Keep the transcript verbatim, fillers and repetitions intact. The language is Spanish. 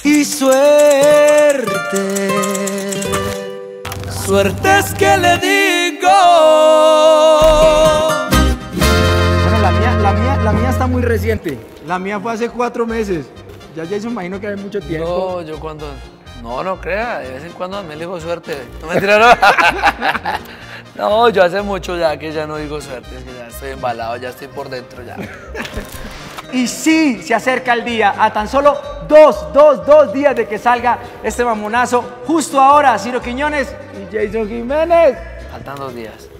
Y suerte, suerte es que le digo. Bueno, la mía, la mía, la mía está muy reciente. La mía fue hace cuatro meses. Ya ya se imagino que hace mucho tiempo. No, yo cuando... No, no crea, de vez en cuando me digo suerte. No me tiraron. No, yo hace mucho ya que ya no digo suerte, es que ya estoy embalado, ya estoy por dentro ya. Y sí, se acerca el día, a tan solo dos, dos, dos días de que salga este mamonazo. Justo ahora, Ciro Quiñones y Jason Jiménez. Faltan dos días.